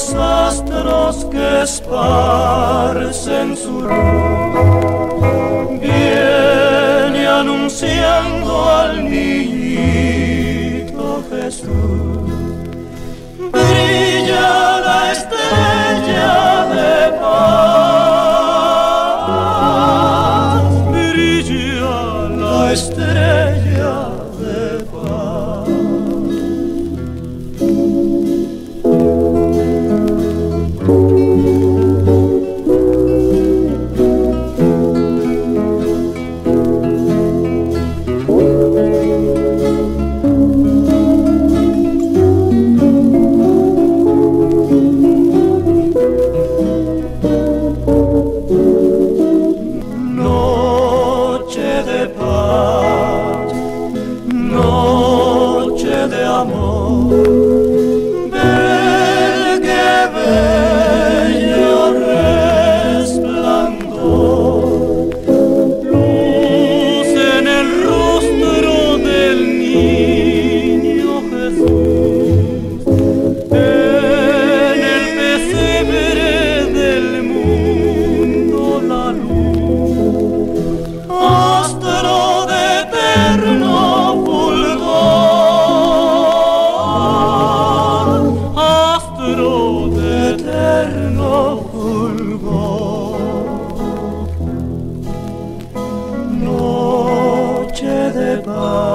los astros que esparcen su luz, viene anunciando al niñito Jesús. Brilla la estrella de paz, brilla la estrella de paz. Noche de paz, noche de amor, bello, bello resplandor, luz en el rostro del niño Jesús, en el pesebre del mundo la luz, astro de eterno fulgor, astro de eterno fulgor. Noche de paz.